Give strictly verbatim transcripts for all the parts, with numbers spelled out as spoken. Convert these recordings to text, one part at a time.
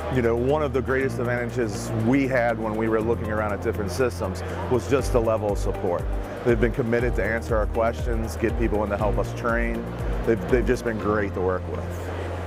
You know, one of the greatest advantages we had when we were looking around at different systems was just the level of support. They've been committed to answer our questions, get people in to help us train. They've, they've just been great to work with.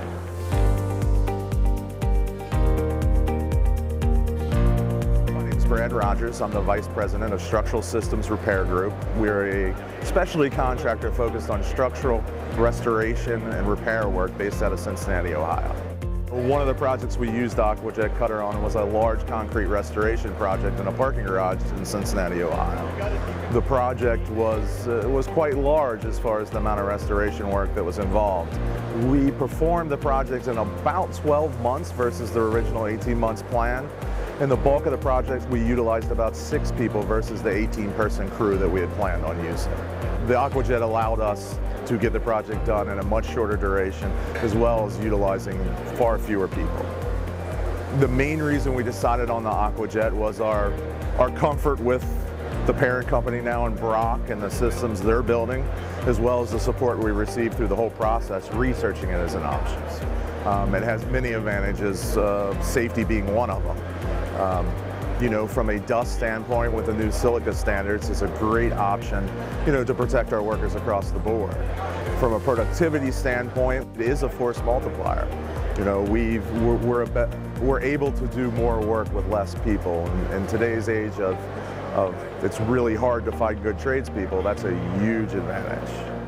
Brad Rogers. I'm the Vice President of Structural Systems Repair Group. We're a specialty contractor focused on structural restoration and repair work based out of Cincinnati, Ohio. One of the projects we used the aquajet cutter on was a large concrete restoration project in a parking garage in Cincinnati, Ohio. The project was, uh, was quite large as far as the amount of restoration work that was involved. We performed the project in about twelve months versus the original eighteen months plan. In the bulk of the projects, we utilized about six people versus the eighteen person crew that we had planned on using. The aquajet allowed us to get the project done in a much shorter duration, as well as utilizing far fewer people. The main reason we decided on the aquajet was our, our comfort with the parent company now in Brock and the systems they're building, as well as the support we received through the whole process, researching it as an option. Um, it has many advantages, uh, safety being one of them. Um, you know, from a dust standpoint with the new silica standards, it's a great option, you know, to protect our workers across the board. From a productivity standpoint, it is a force multiplier. You know, we've, we're, we're, a bit, we're able to do more work with less people. In, in today's age of, of, it's really hard to find good tradespeople, that's a huge advantage.